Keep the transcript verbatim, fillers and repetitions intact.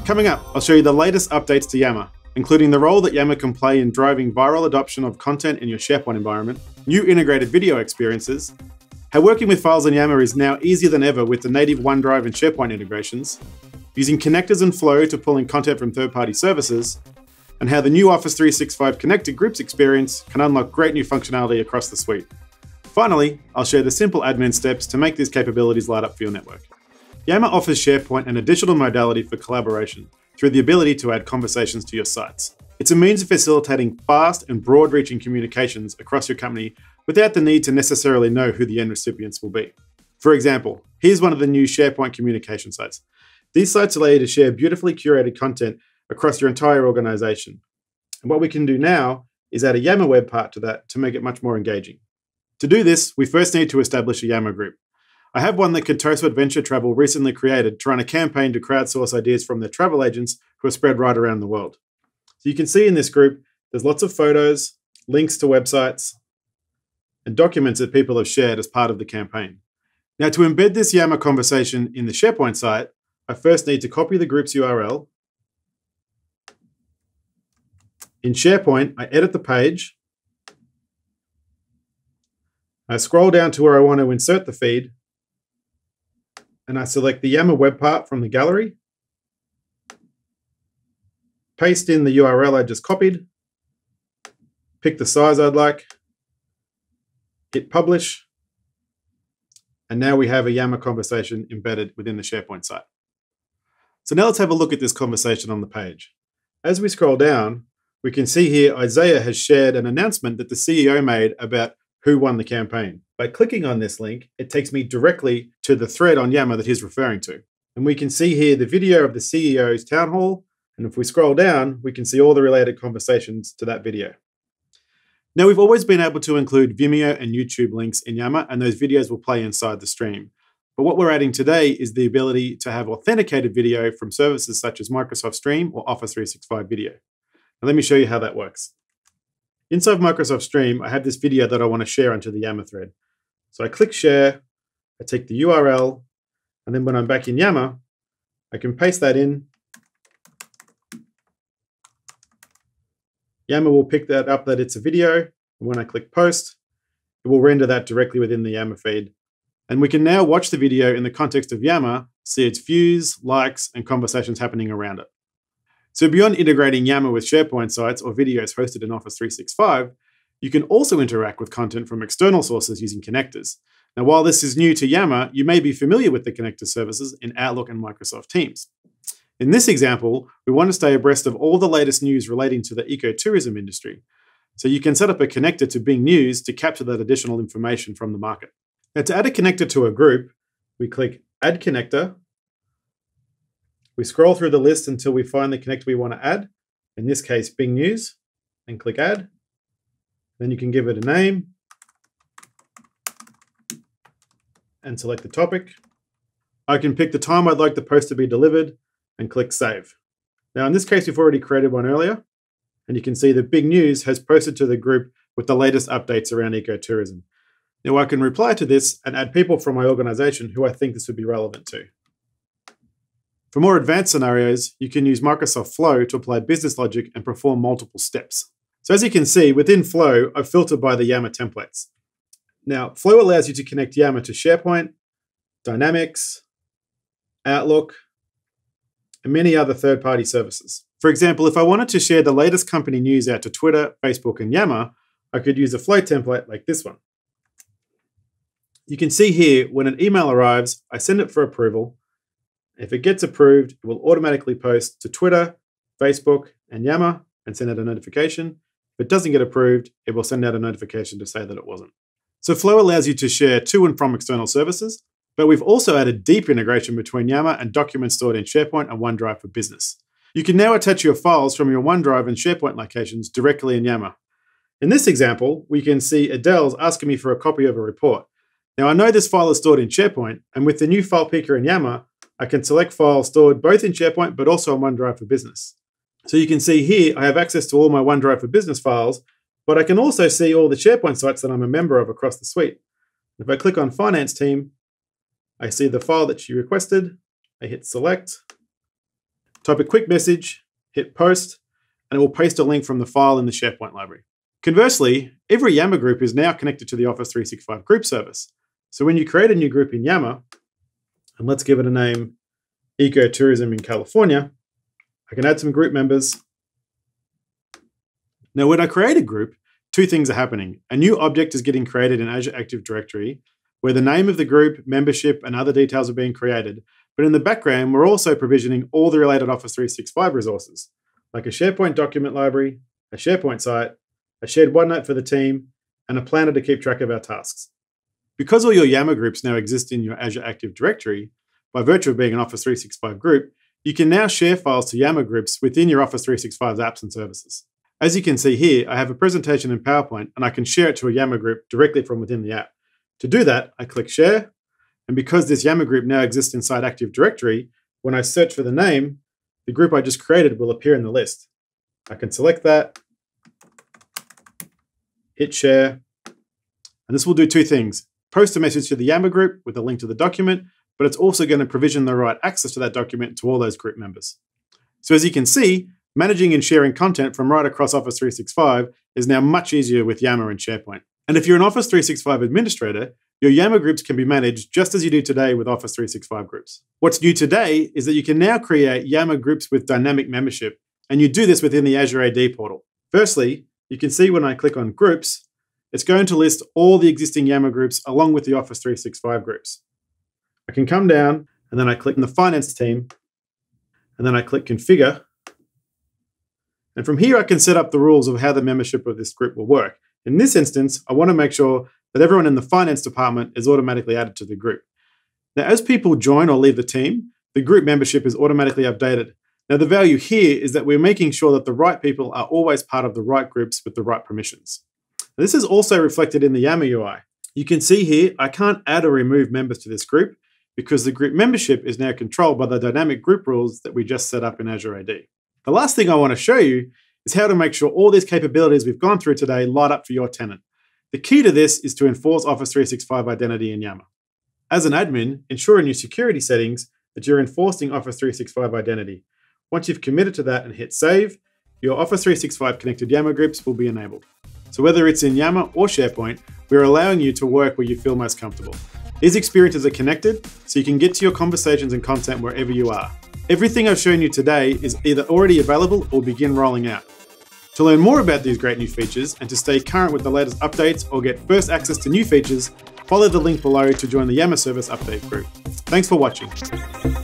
Coming up, I'll show you the latest updates to Yammer, including the role that Yammer can play in driving viral adoption of content in your SharePoint environment, new integrated video experiences, how working with files in Yammer is now easier than ever with the native OneDrive and SharePoint integrations, using connectors and Flow to pull in content from third-party services, and how the new Office three sixty-five Connected Groups experience can unlock great new functionality across the suite. Finally, I'll share the simple admin steps to make these capabilities light up for your network. Yammer offers SharePoint an additional modality for collaboration through the ability to add conversations to your sites. It's a means of facilitating fast and broad-reaching communications across your company without the need to necessarily know who the end recipients will be. For example, here's one of the new SharePoint communication sites. These sites allow you to share beautifully curated content across your entire organization. And what we can do now is add a Yammer web part to that to make it much more engaging. To do this, we first need to establish a Yammer group. I have one that Contoso Adventure Travel recently created to run a campaign to crowdsource ideas from their travel agents who are spread right around the world. So you can see in this group, there's lots of photos, links to websites, and documents that people have shared as part of the campaign. Now, to embed this Yammer conversation in the SharePoint site, I first need to copy the group's U R L. In SharePoint, I edit the page. I scroll down to where I want to insert the feed, and I select the Yammer web part from the gallery, paste in the U R L I just copied, pick the size I'd like, hit publish, and now we have a Yammer conversation embedded within the SharePoint site. So now let's have a look at this conversation on the page. As we scroll down, we can see here Isaiah has shared an announcement that the C E O made about who won the campaign. By clicking on this link, it takes me directly to the thread on Yammer that he's referring to. And we can see here the video of the C E O's town hall. And if we scroll down, we can see all the related conversations to that video. Now, we've always been able to include Vimeo and YouTube links in Yammer, and those videos will play inside the stream. But what we're adding today is the ability to have authenticated video from services such as Microsoft Stream or Office three sixty-five Video. Now, let me show you how that works. Inside Microsoft Stream, I have this video that I want to share onto the Yammer thread. So I click share, I take the U R L, and then when I'm back in Yammer, I can paste that in. Yammer will pick that up that it's a video, and when I click post, it will render that directly within the Yammer feed. And we can now watch the video in the context of Yammer, see its views, likes, and conversations happening around it. So beyond integrating Yammer with SharePoint sites or videos hosted in Office three sixty-five, you can also interact with content from external sources using connectors. Now, while this is new to Yammer, you may be familiar with the connector services in Outlook and Microsoft Teams. In this example, we want to stay abreast of all the latest news relating to the ecotourism industry. So you can set up a connector to Bing News to capture that additional information from the market. Now, to add a connector to a group, we click Add Connector. We scroll through the list until we find the connector we want to add, in this case, Bing News, and click Add. Then you can give it a name and select the topic. I can pick the time I'd like the post to be delivered and click Save. Now, in this case, we've already created one earlier, and you can see that Bing News has posted to the group with the latest updates around ecotourism. Now, I can reply to this and add people from my organization who I think this would be relevant to. For more advanced scenarios, you can use Microsoft Flow to apply business logic and perform multiple steps. So as you can see, within Flow, I've filtered by the Yammer templates. Now, Flow allows you to connect Yammer to SharePoint, Dynamics, Outlook, and many other third-party services. For example, if I wanted to share the latest company news out to Twitter, Facebook, and Yammer, I could use a Flow template like this one. You can see here, when an email arrives, I send it for approval. If it gets approved, it will automatically post to Twitter, Facebook, and Yammer and send out a notification. If it doesn't get approved, it will send out a notification to say that it wasn't. So Flow allows you to share to and from external services, but we've also added deep integration between Yammer and documents stored in SharePoint and OneDrive for Business. You can now attach your files from your OneDrive and SharePoint locations directly in Yammer. In this example, we can see Adele's asking me for a copy of a report. Now, I know this file is stored in SharePoint, and with the new file picker in Yammer, I can select files stored both in SharePoint, but also on OneDrive for Business. So you can see here, I have access to all my OneDrive for Business files, but I can also see all the SharePoint sites that I'm a member of across the suite. If I click on Finance Team, I see the file that she requested. I hit Select. type a quick message, hit post, and it will paste a link from the file in the SharePoint library. Conversely, every Yammer group is now connected to the Office three sixty-five group service. So when you create a new group in Yammer, and let's give it a name, Ecotourism in California, I can add some group members. Now, when I create a group, two things are happening. A new object is getting created in Azure Active Directory, where the name of the group, membership, and other details are being created. But in the background, we're also provisioning all the related Office three sixty-five resources, like a SharePoint document library, a SharePoint site, a shared OneNote for the team, and a planner to keep track of our tasks. Because all your Yammer groups now exist in your Azure Active Directory, by virtue of being an Office three sixty-five group, you can now share files to Yammer groups within your Office three sixty-five's apps and services. As you can see here, I have a presentation in PowerPoint, and I can share it to a Yammer group directly from within the app. To do that, I click Share, and because this Yammer group now exists inside Active Directory, when I search for the name, the group I just created will appear in the list. I can select that, hit Share, and this will do two things. Post a message to the Yammer group with a link to the document, but it's also going to provision the right access to that document to all those group members. So as you can see, managing and sharing content from right across Office three sixty-five is now much easier with Yammer and SharePoint. And if you're an Office three sixty-five administrator, your Yammer groups can be managed just as you do today with Office three sixty-five groups. What's new today is that you can now create Yammer groups with dynamic membership, and you do this within the Azure A D portal. Firstly, you can see when I click on Groups, it's going to list all the existing Yammer groups along with the Office three sixty-five groups. I can come down, and then I click on the Finance team, and then I click Configure. And from here, I can set up the rules of how the membership of this group will work. In this instance, I want to make sure that everyone in the finance department is automatically added to the group. Now, as people join or leave the team, the group membership is automatically updated. Now, the value here is that we're making sure that the right people are always part of the right groups with the right permissions. Now, this is also reflected in the Yammer U I. You can see here, I can't add or remove members to this group because the group membership is now controlled by the dynamic group rules that we just set up in Azure A D. The last thing I want to show you is how to make sure all these capabilities we've gone through today light up for your tenant. The key to this is to enforce Office three sixty-five identity in Yammer. As an admin, ensure in your security settings that you're enforcing Office three sixty-five identity. Once you've committed to that and hit save, your Office three sixty-five connected Yammer groups will be enabled. So whether it's in Yammer or SharePoint, we're allowing you to work where you feel most comfortable. These experiences are connected, so you can get to your conversations and content wherever you are. Everything I've shown you today is either already available or begin rolling out. To learn more about these great new features and to stay current with the latest updates or get first access to new features, follow the link below to join the Yammer Service Update group. Thanks for watching.